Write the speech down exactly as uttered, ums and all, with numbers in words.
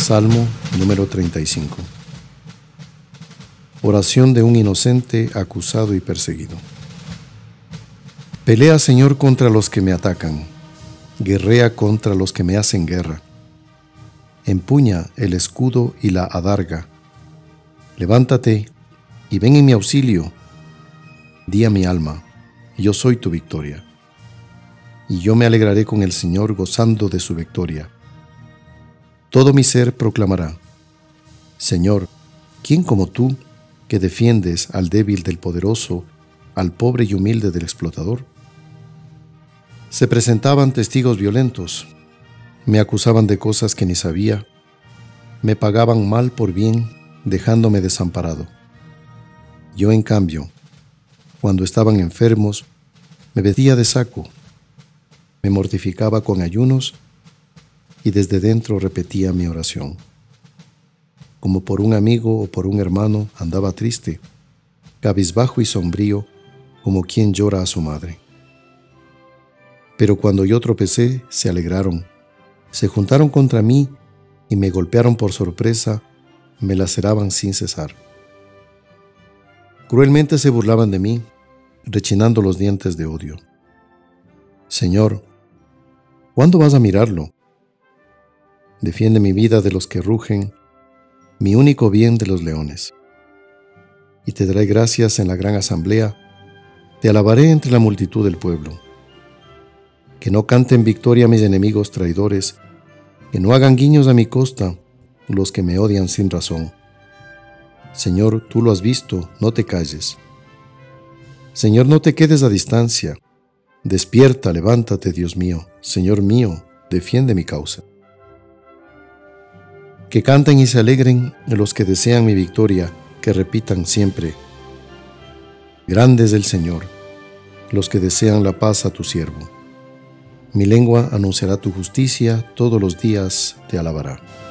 Salmo número treinta y cinco. Oración de un inocente acusado y perseguido. Pelea, Señor, contra los que me atacan. Guerrea contra los que me hacen guerra. Empuña el escudo y la adarga. Levántate y ven en mi auxilio. Di a mi alma, yo soy tu victoria. Y yo me alegraré con el Señor gozando de su victoria. Todo mi ser proclamará: Señor, ¿quién como tú, que defiendes al débil del poderoso, al pobre y humilde del explotador? Se presentaban testigos violentos, me acusaban de cosas que ni sabía, me pagaban mal por bien, dejándome desamparado. Yo, en cambio, cuando estaban enfermos, me vestía de saco, me mortificaba con ayunos y desde dentro repetía mi oración. Como por un amigo o por un hermano andaba triste, cabizbajo y sombrío, como quien llora a su madre. Pero cuando yo tropecé, se alegraron, se juntaron contra mí y me golpearon por sorpresa, me laceraban sin cesar. Cruelmente se burlaban de mí, rechinando los dientes de odio. Señor, ¿cuándo vas a mirarlo? Defiende mi vida de los que rugen, mi único bien de los leones. Y te daré gracias en la gran asamblea, te alabaré entre la multitud del pueblo. Que no canten victoria mis enemigos traidores, que no hagan guiños a mi costa los que me odian sin razón. Señor, tú lo has visto, no te calles. Señor, no te quedes a distancia. Despierta, levántate, Dios mío, Señor mío, defiende mi causa. Que canten y se alegren los que desean mi victoria, que repitan siempre: grande es el Señor, los que desean la paz a tu siervo. Mi lengua anunciará tu justicia, todos los días te alabará.